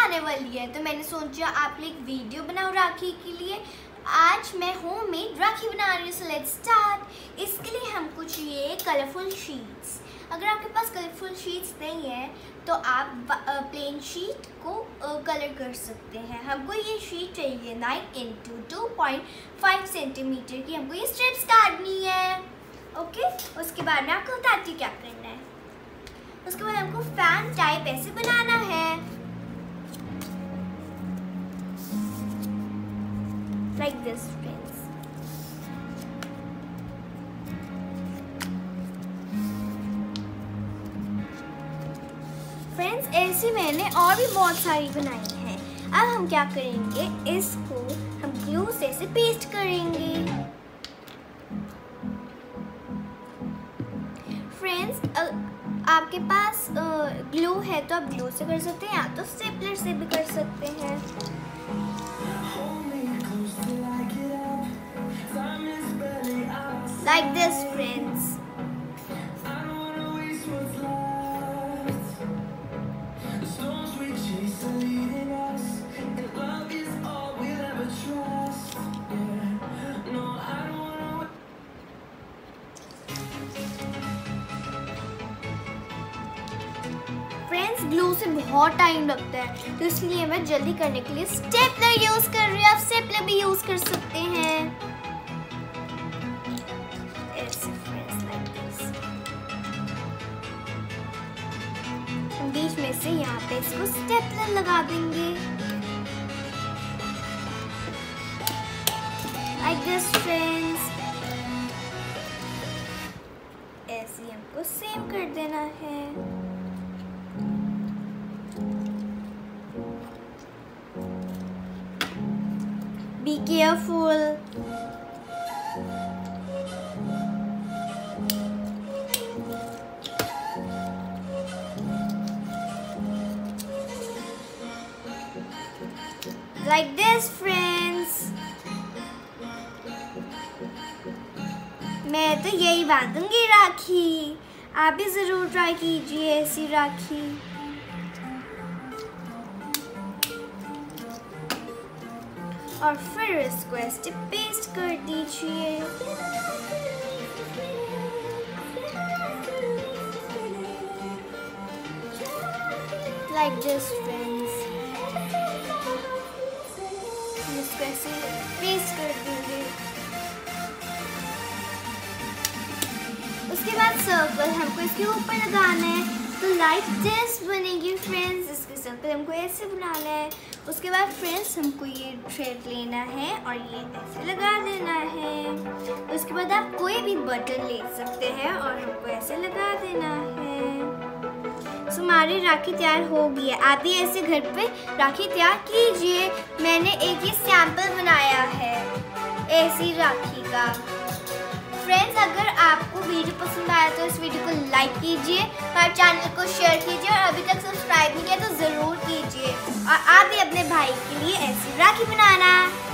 आने वाली है, तो मैंने सोचा आप लिए एक वीडियो बनाऊं राखी के लिए। आज मैं होममेड राखी बना रही हूँ, सो लेट्स स्टार्ट। इसके लिए हम कुछ ये कलरफुल शीट्स, अगर आपके पास कलरफुल शीट्स नहीं है तो आप प्लेन शीट को कलर कर सकते हैं। हमको ये शीट चाहिए 9 इंटू 2.5 सेंटीमीटर की, हमको ये स्ट्रिप्स काटनी है। ओके, उसके बाद मैं आपको बताती हूँ क्या करना है। उसके बाद हमको फैन टाइप ऐसे बनाना है, लाइक दिस फ्रेंड्स। फ्रेंड्स ऐसे मैंने और भी बहुत सारी बनाई हैं। अब हम क्या करेंगे, इसको हम ग्लू से ऐसे पेस्ट करेंगे। फ्रेंड्स आपके पास ग्लू है तो आप ग्लू से कर सकते हैं, या तो स्टेपलर से भी कर सकते हैं। Like this friends. Friends glue से बहुत टाइम लगता है, तो इसलिए मैं जल्दी करने के लिए स्टेपलर यूज कर रही हूँ। आप स्टेपलर भी यूज कर सकते हैं। ऐसे फ्रेंड्स लाइक दिस। हम बीच में से यहाँ पे इसको स्टेपलर लगा देंगे, लाइक दिस फ्रेंड्स। ऐसे ही हमको सेव कर देना है। Be careful. Like this friends. मैं तो यही बांधूंगी राखी। आप भी जरूर ट्राई कीजिए ऐसी राखी। और फिर इसको ऐसे पेस्ट कर दीजिए। Like this friends. इसको ऐसे पेस्ट कर देंगे। उसके बाद सर्कल हमको इसके ऊपर लगाना है, तो लाइक दिस बनेगी फ्रेंड्स। इसके सर्कल हमको ऐसे बनाना है। उसके बाद फ्रेंड्स हमको ये थ्रेड लेना है और ये ऐसे लगा देना है। उसके बाद आप कोई भी बटन ले सकते हैं और हमको ऐसे लगा देना है। सो हमारी राखी तैयार हो गई है। आप भी ऐसे घर पे राखी तैयार कीजिए। मैंने एक ये सैंपल बनाया है ऐसी राखी का। फ्रेंड्स अगर आपको वीडियो पसंद आया तो इस वीडियो को लाइक कीजिए, हमारे चैनल को शेयर कीजिए और अभी तक सब्सक्राइब नहीं किया तो ज़रूर कीजिए। और आप भी अपने भाई के लिए ऐसी राखी बनाना।